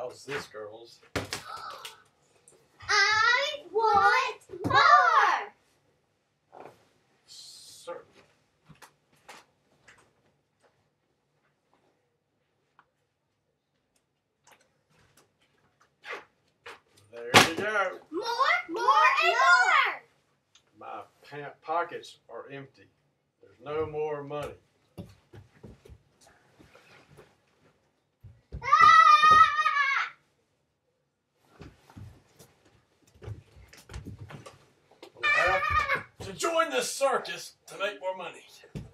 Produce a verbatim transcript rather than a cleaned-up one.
How's this, girls? I want more! Sir. There you go. More, more, and more! My pant pockets are empty. There's no more money. Ah! We'll have to join this circus to make more money.